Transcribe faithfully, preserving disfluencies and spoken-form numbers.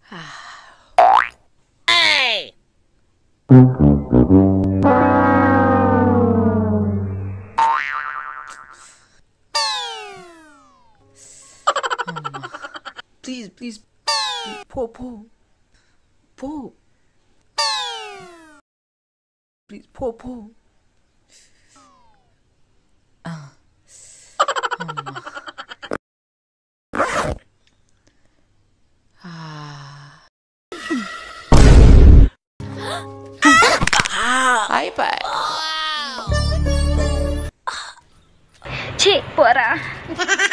Hey! Please, please, pull, pull, pull. Please, pull, pull. Uh. Um. Ah. Hi, bye. ఛీ పోరా.